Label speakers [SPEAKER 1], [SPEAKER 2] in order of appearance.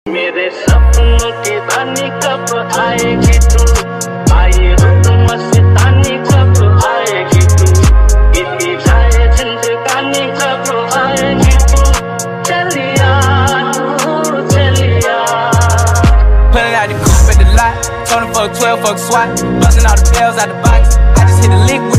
[SPEAKER 1] मेरे सपनों की रानी कब आएगी तू, आए रुत मस्तानी कब आएगी तू, इतनी जाए जिंदगानी कब आएगी तू, चलिया तू चलिया।
[SPEAKER 2] Pulling out the coupe at the lot, told him fuck 12, fuck SWAT, busting all the bells out the box. I just hit a lick with